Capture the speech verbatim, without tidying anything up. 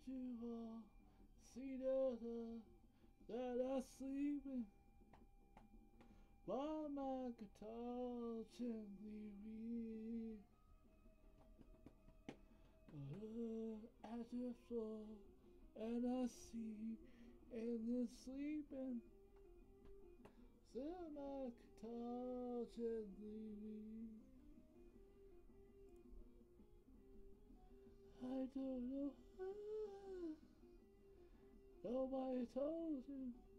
Did you all see the that I sleeping while my guitar gently reads at the floor, and I see and then sleeping still my guitar gently reads. I don't know why nobody told you